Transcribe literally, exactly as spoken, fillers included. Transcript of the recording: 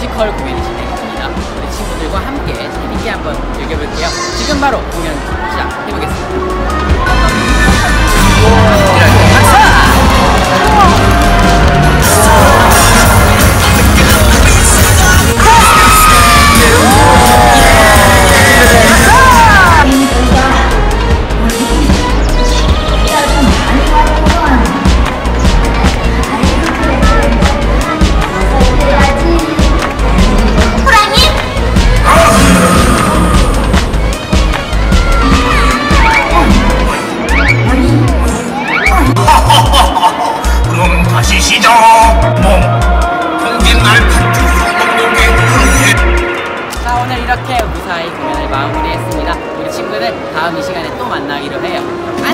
뮤지컬 공연이 진행됩니다. 우리 친구들과 함께 재밌게 한번 즐겨볼게요. 지금 바로 공연 시작해보겠습니다. 이렇게 박수! 그럼 다시 시작. 뭐 공긴 날 반죽으로 먹는 게 그렇게. 자, 오늘 이렇게 무사히 공연을 마무리했습니다. 우리 친구들 다음 이 시간에 또 만나기로 해요.